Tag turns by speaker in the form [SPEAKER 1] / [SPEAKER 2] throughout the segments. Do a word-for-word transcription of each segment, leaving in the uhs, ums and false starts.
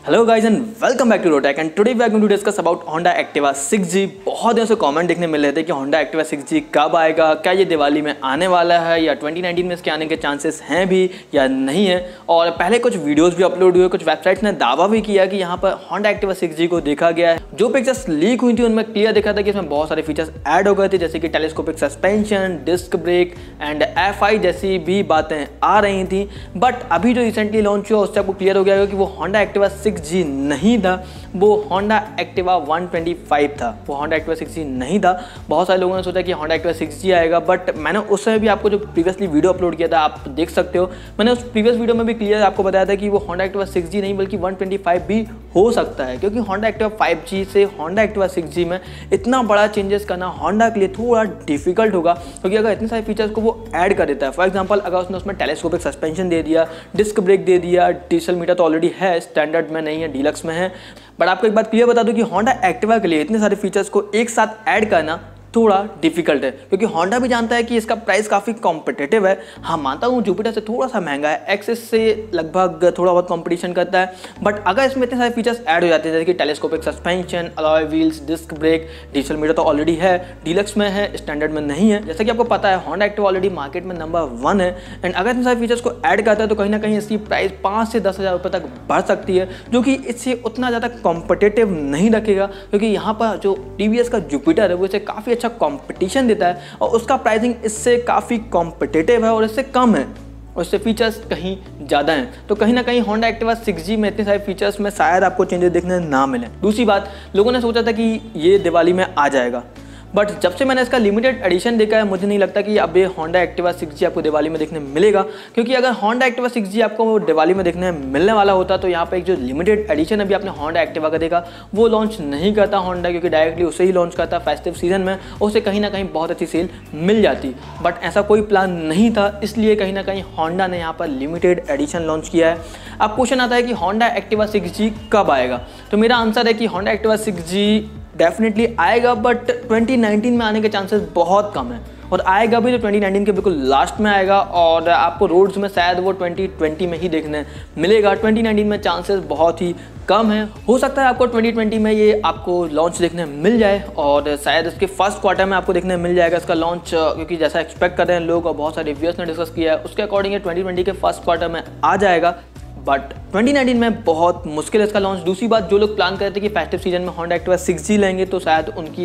[SPEAKER 1] Hello guys and welcome back to Rotech and today we are going to discuss about Honda Activa six G. बहुत दिनों से comment देखने मिल रहे थे कि Honda Activa सिक्स जी कब आएगा, क्या ये दिवाली में आने वाला है या ट्वेंटी नाइनटीन में इसके आने के चांसेस हैं भी या नहीं है। और पहले कुछ वीडियोस भी अपलोड हुए, कुछ वेबसाइट्स ने दावा भी किया कि यहाँ पर Honda Activa सिक्स जी को देखा गया है। जो पिक्चर्स लीक हुई थी उनमें क्लियर देखा था कि इसमें बहुत सारे फीचर्स ऐड हो गए थे, जैसे कि telescopic suspension, disc brake and F I जैसी भी बातें आ रही थी। बट अभी जो रिसेंटली लॉन्च हुआ उससे आपको क्लियर हो गया कि वो Honda Activa सिक्स जी नहीं था, वो Honda Activa one twenty five था। वो Honda Activa सिक्स जी नहीं था। बहुत सारे लोगों ने सोचा कि Honda Activa सिक्स जी आएगा, बट मैंने उस समय भी आपको जो प्रीवियसली वीडियो अपलोड किया था आप देख सकते हो, मैंने उस प्रीवियस वीडियो में भी क्लियर आपको बताया था कि वो Honda Activa सिक्स जी नहीं बल्कि वन ट्वेंटी फाइव भी हो सकता है, क्योंकि Honda Activa फाइव जी से Honda Activa सिक्स जी में इतना बड़ा चेंजेस करना Honda के लिए थोड़ा डिफिकल्ट होगा, क्योंकि अगर इतने सारे फीचर्स को वो ऐड कर देता है। फॉर एग्जाम्पल अगर उसने उसमें टेलीस्कोपिक सस्पेंशन दे दिया, डिस्क ब्रेक दे दिया, डिजिटल मीटर तो ऑलरेडी है, स्टैंडर्ड में नहीं है, डीलक्स में है। बट आपको एक बात क्लियर बता दूं कि Honda Activa के लिए इतने सारे फीचर्स को एक साथ ऐड करना थोड़ा डिफिकल्ट है, क्योंकि Honda भी जानता है कि इसका प्राइस काफ़ी कॉम्पिटिटिव है। हाँ, मानता हूँ जुपिटर से थोड़ा सा महंगा है, एक्सेस से लगभग थोड़ा बहुत कंपटीशन करता है, बट अगर इसमें इतने सारे फीचर्स ऐड हो जाते हैं जैसे कि telescopic suspension, alloy wheels, disc brake, digital meter तो ऑलरेडी है, डीलक्स में है, स्टैंडर्ड में नहीं है। जैसा कि आपको पता है Honda Activa ऑलरेडी मार्केट में नंबर वन है, एंड अगर इतने सारे फीचर्स को ऐड करता है तो कहीं ना कहीं इसकी प्राइस पाँच से दस हज़ार रुपये तक बढ़ सकती है, जो कि इससे उतना ज़्यादा कॉम्पिटिटिव नहीं रखेगा, क्योंकि यहाँ पर जो टी वी एस का जुपिटर है वो इसे काफ़ी अच्छा कॉम्पिटिशन देता है और उसका प्राइसिंग इससे काफ़ी कॉम्पिटिटिव है और इससे कम है और इससे फीचर्स कहीं ज़्यादा हैं। तो कहीं ना कहीं Honda Activa सिक्स जी में इतने सारे फीचर्स में शायद आपको चेंजेस देखने ना मिले। दूसरी बात, लोगों ने सोचा था कि ये दिवाली में आ जाएगा, बट जब से मैंने इसका लिमिटेड एडिशन देखा है मुझे नहीं लगता कि अब ये Honda Activa सिक्स जी आपको दिवाली में देखने मिलेगा, क्योंकि अगर Honda Activa सिक्स जी आपको दिवाली में देखने मिलने वाला होता तो यहाँ पे एक जो लिमिटेड एडिशन अभी आपने Honda Activa का देखा वो लॉन्च नहीं करता Honda, क्योंकि डायरेक्टली उसे ही लॉन्च करता फेस्टिव सीजन में, उसे कहीं ना कहीं बहुत अच्छी सेल मिल जाती। बट ऐसा कोई प्लान नहीं था, इसलिए कहीं ना कहीं Honda ने यहाँ पर लिमिटेड एडिशन लॉन्च किया है। अब क्वेश्चन आता है कि Honda Activa सिक्स जी कब आएगा, तो मेरा आंसर है कि Honda Activa six G definitely आएगा, बट ट्वेंटी नाइनटीन में आने के चांसेस बहुत कम है, और आएगा भी तो ट्वेंटी नाइनटीन के बिल्कुल लास्ट में आएगा, और आपको रोड्स में शायद वो ट्वेंटी ट्वेंटी में ही देखने मिलेगा। ट्वेंटी नाइनटीन में चांसेस बहुत ही कम है। हो सकता है आपको ट्वेंटी ट्वेंटी में ये आपको लॉन्च देखने मिल जाए, और शायद इसके फर्स्ट क्वार्टर में आपको देखने मिल जाएगा इसका लॉन्च, क्योंकि जैसा एक्सपेक्ट कर रहे हैं लोग और बहुत सारे रिव्यूअर्स ने डिस्कस किया है उसके अकॉर्डिंग ट्वेंटी ट्वेंटी के फर्स्ट क्वार्टर में आ जाएगा, बट ट्वेंटी नाइनटीन में बहुत मुश्किल है इसका लॉन्च। दूसरी बात, जो लोग प्लान करते थे कि फेस्टिव सीजन में Honda Activa सिक्स जी लेंगे तो शायद उनकी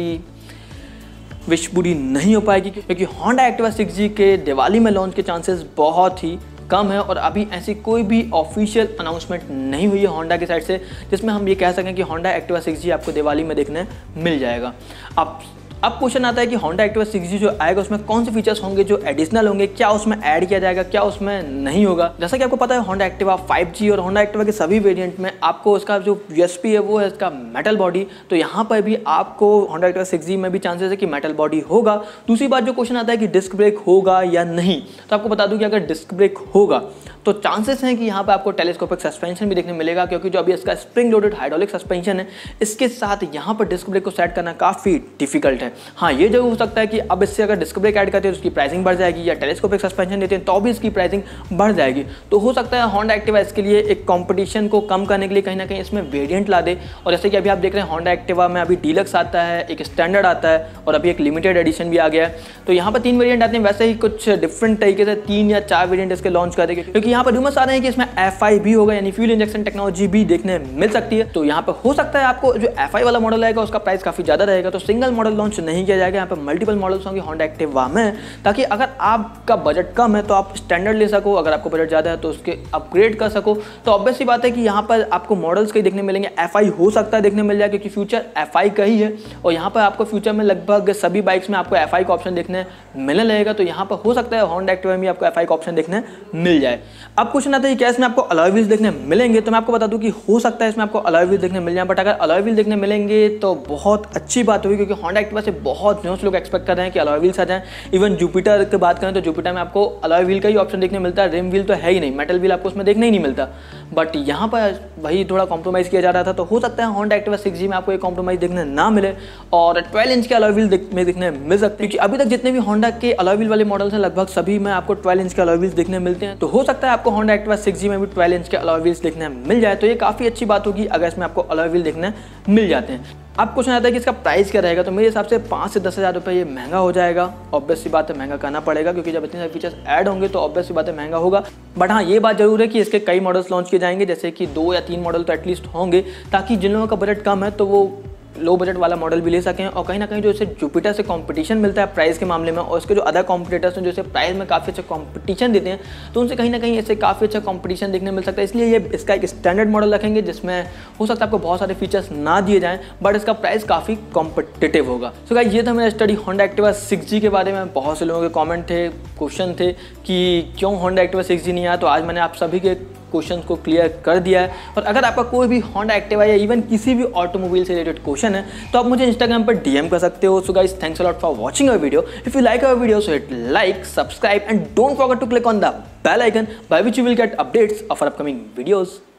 [SPEAKER 1] विश पूरी नहीं हो पाएगी, क्योंकि Honda Activa सिक्स जी के दिवाली में लॉन्च के चांसेस बहुत ही कम है, और अभी ऐसी कोई भी ऑफिशियल अनाउंसमेंट नहीं हुई है Honda की साइड से जिसमें हम ये कह सकें कि Honda Activa सिक्स जी आपको दिवाली में देखने मिल जाएगा। अब अब क्वेश्चन आता है कि Honda Activa सिक्स जी जो आएगा उसमें कौन से फीचर्स होंगे जो एडिशनल होंगे, क्या उसमें ऐड किया जाएगा, क्या उसमें नहीं होगा। जैसा कि आपको पता है Honda Activa फाइव जी और Honda Activa के सभी वेरिएंट में आपको उसका जो यूएसपी है वो है इसका मेटल बॉडी, तो यहाँ पर भी आपको Honda Activa सिक्स जी में भी चांसेस है कि मेटल बॉडी होगा। दूसरी बात, जो क्वेश्चन आता है कि डिस्क ब्रेक होगा या नहीं, तो आपको बता दूं कि अगर डिस्क ब्रेक होगा तो चांसेस हैं कि यहाँ पे आपको टेलीस्कोपिक सस्पेंशन भी देखने मिलेगा, क्योंकि जो अभी इसका स्प्रिंग लोडेड हाइड्रोलिक सस्पेंशन है इसके साथ यहाँ पर डिस्क ब्रेक को सेट करना काफ़ी डिफिकल्ट है। हाँ, ये जरूर हो सकता है कि अब इससे अगर डिस्क ब्रेक ऐड करते हैं तो उसकी प्राइसिंग बढ़ जाएगी, या टेलीस्कोपिक सस्पेंशन देते हैं तो भी इसकी प्राइसिंग बढ़ जाएगी। तो हो सकता है Honda Activa इसके लिए एक कॉम्पिटिशन को कम करने के लिए कहीं ना कहीं इसमें वेरियंट ला दे, और जैसे कि अभी आप देख रहे हैं Honda Activa में अभी डीलक्स आता है, एक स्टैंडर्ड आता है और अभी एक लिमिटेड एडिशन भी आ गया है। तो यहाँ पर तीन वेरियंट आते हैं, वैसे ही कुछ डिफरेंट तरीके से तीन या चार वेरियंट इसके लॉन्च कर देंगे, क्योंकि यहाँ पर रूमर्स आ रहे हैं कि इसमें एफ आई भी होगा, यानी फ्यूल इंजेक्शन टेक्नोलॉजी भी देखने मिल सकती है। तो यहाँ पर हो सकता है आपको जो एफ आई वाला मॉडल आएगा उसका प्राइस काफ़ी ज़्यादा रहेगा, तो सिंगल मॉडल लॉन्च नहीं किया जाएगा, यहाँ पर मल्टीपल मॉडल्स होंगे Honda Activa में, ताकि अगर आपका बजट कम है तो आप स्टैंडर्ड ले सको, अगर आपको बजट ज़्यादा है तो उसके अपग्रेड कर सको। तो ऑब्वियस सी बात है कि यहाँ पर आपको मॉडल्स कई देखने मिलेंगे, एफ आई हो सकता है देखने मिल जाए, क्योंकि फ्यूचर एफ आई का ही है, और यहाँ पर आपको फ्यूचर में लगभग सभी बाइक्स में आपको एफ आई का ऑप्शन देखने मिलने लगेगा। तो यहाँ पर हो सकता है Honda Activa में आपको एफ आई का ऑप्शन देखने मिल जाए। अब क्वेश्चन आता है कि क्या इसमें आपको अलॉय व्हील्स देखने मिलेंगे, तो मैं आपको बता दूं कि हो सकता है इसमें आपको अलॉय व्हील देखने मिल जाए, बट अगर अलॉय व्हील देखने मिलेंगे तो बहुत अच्छी बात होगी, क्योंकि Honda Activa से बहुत दिनों से लोग एक्सपेक्ट कर रहे हैं कि अलॉय व्हील्स आ जाएं। इवन जुपिटर की बात करें तो जुपिटर में आपको अलॉय व्हील का ही ऑप्शन देखने मिलता है, रिम व्हील तो है ही नहीं, मेटल व्हील आपको उसमें देखने ही नहीं मिलता, बट यहाँ पर वही थोड़ा कॉम्प्रोमाइज़ किया जा रहा था। तो हो सकता है Honda Activa सिक्स जी में आपको एक कॉम्प्रोमाइज़ देखने ना मिले और ट्वेल्व इंच के अलॉय व्हील में देखने मिल सकते हैं, क्योंकि अभी तक जितने भी Honda के अलॉय व्हील वाले मॉडल्स हैं लगभग सभी में आपको ट्वेल्व इंच के अलॉय व्हील्स देखने मिलते हैं। तो हो सकता सकता है आपको होंडा एक्टिवा सिक्स जी में भी ट्वेल्व इंच के अलॉय व्हील्स देखने मिल जाए, तो ये काफ़ी अच्छी बात होगी अगर इसमें आपको अलॉय व्हील देखने मिल जाते हैं। अब क्वेश्चन आता है कि इसका प्राइस क्या रहेगा, तो मेरे हिसाब से पाँच से दस हज़ार रुपये ये महंगा हो जाएगा। ऑब्वियस सी बात है, महंगा करना पड़ेगा क्योंकि जब इतने सारे फीचर्स ऐड होंगे तो ऑब्वियस सी बात है महंगा होगा। बट हाँ, ये बात जरूर है कि इसके कई मॉडल्स लॉन्च किए जाएंगे, जैसे कि दो या तीन मॉडल तो एटलीस्ट होंगे, ताकि जिन लोगों का बजट कम है तो वो लो बजट वाला मॉडल भी ले सकें। और कहीं ना कहीं जो इसे जुपिटर से कंपटीशन मिलता है प्राइस के मामले में, और इसके जो अदर कॉम्पिटिटर्स हैं जो इसे प्राइस में काफ़ी अच्छा कंपटीशन देते हैं, तो उनसे कहीं ना कहीं इसे काफ़ी अच्छा कंपटीशन देखने मिल सकता है। इसलिए ये इसका एक स्टैंडर्ड मॉडल रखेंगे जिसमें हो सकता है आपको बहुत सारे फीचर्स ना दिए जाएं, बट इसका प्राइस काफ़ी कॉम्पिटिटिव होगा। सो गाइस, ये था मेरा study Honda Activa six G के बारे में। बहुत से लोगों के कॉमेंट थे, क्वेश्चन थे कि क्यों होंडा एक्टिवा सिक्स जी नहीं आया, तो आज मैंने आप सभी के क्वेश्चन को क्लियर कर दिया है। और अगर आपका कोई भी होंडा एक्टिवा या इवन किसी भी ऑटोमोबाइल से रिलेटेड क्वेश्चन है तो आप मुझे इंस्टाग्राम पर डीएम कर सकते हो। So guys, thanks a lot for watching our video. If you like our video, so hit like, subscribe and don't forget to click on the bell icon by which you will get updates of our upcoming videos.